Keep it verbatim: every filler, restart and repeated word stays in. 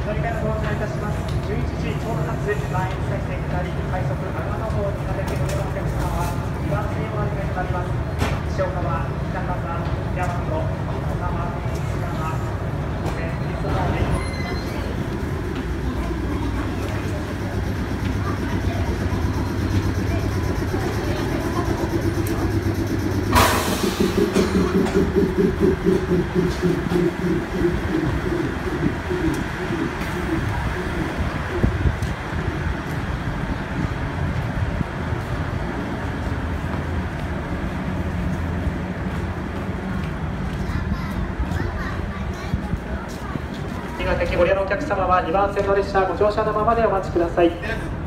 乗り換えのご案内いたします。じゅういちじ到達、満員再生下り、快速長野号に乗られてご利用のお客様はにばん線お預かりとなります。塩川、北方、大和、小浜、津山、そして磯田で。岩手ご利用のお客様はにばん線の列車ご乗車のままでお待ちください。